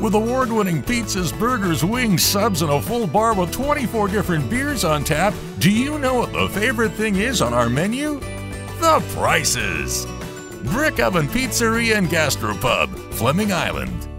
With award-winning pizzas, burgers, wings, subs, and a full bar with 24 different beers on tap, do you know what the favorite thing is on our menu? The prices! Brick Oven Pizzeria and Gastro Pub, Fleming Island.